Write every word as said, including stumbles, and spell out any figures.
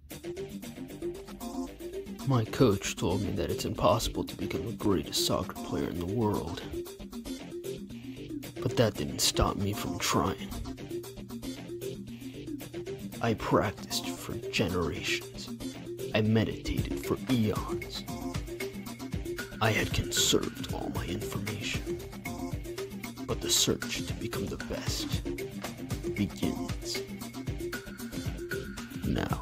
My coach told me that it's impossible to become the greatest soccer player in the world. But that didn't stop me from trying. I practiced for generations. I meditated for eons. I had conserved all my information. But the search to become the best begins now.